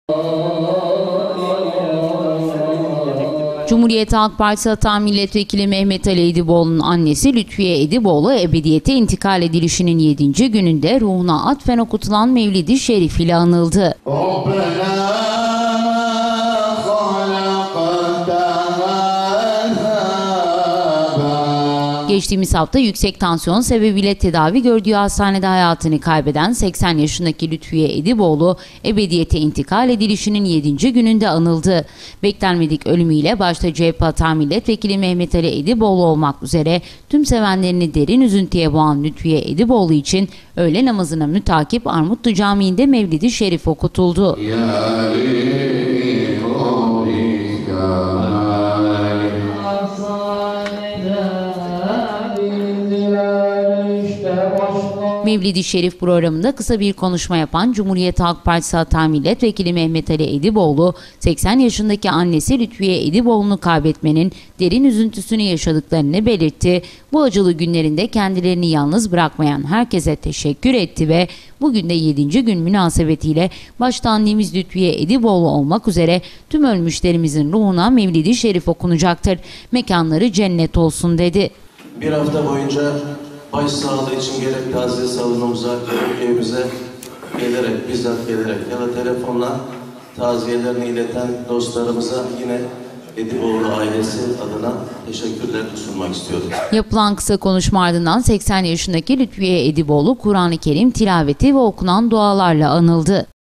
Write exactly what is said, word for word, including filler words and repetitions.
Cumhuriyet Halk Partisi Hata Milletvekili Mehmet Ali Ediboğlu'nun annesi Lütfiye Ediboğlu ebediyete intikal edilişinin yedinci gününde ruhuna atfen okutulan Mevlid-i Şerif ile anıldı. Geçtiğimiz hafta yüksek tansiyon sebebiyle tedavi gördüğü hastanede hayatını kaybeden seksen yaşındaki Lütfiye Ediboğlu ebediyete intikal edilişinin yedinci gününde anıldı. Beklenmedik ölümüyle başta C H P Hata Milletvekili Mehmet Ali Ediboğlu olmak üzere tüm sevenlerini derin üzüntüye boğan Lütfiye Ediboğlu için öğle namazına mütakip Armutlu Camii'nde Mevlid-i Şerif okutuldu. Mevlid-i Şerif programında kısa bir konuşma yapan Cumhuriyet Halk Partisi Hata Milletvekili Mehmet Ali Ediboğlu, seksen yaşındaki annesi Lütfiye Ediboğlu'nu kaybetmenin derin üzüntüsünü yaşadıklarını belirtti. Bu acılı günlerinde kendilerini yalnız bırakmayan herkese teşekkür etti ve bugün de yedinci gün münasebetiyle başta annemiz Lütfiye Ediboğlu olmak üzere tüm ölmüşlerimizin ruhuna Mevlid-i Şerif okunacaktır. Mekanları cennet olsun dedi. Bir hafta boyunca başsağlığı için gerek taziye salonumuza, gerek evimize gelerek, bizzat gelerek ya da telefonla taziyelerini ileten dostlarımıza yine Ediboğlu ailesi adına teşekkürlerini sunmak istiyorum. Yapılan kısa konuşma ardından seksen yaşındaki Lütfiye Ediboğlu Kur'an-ı Kerim tilaveti ve okunan dualarla anıldı.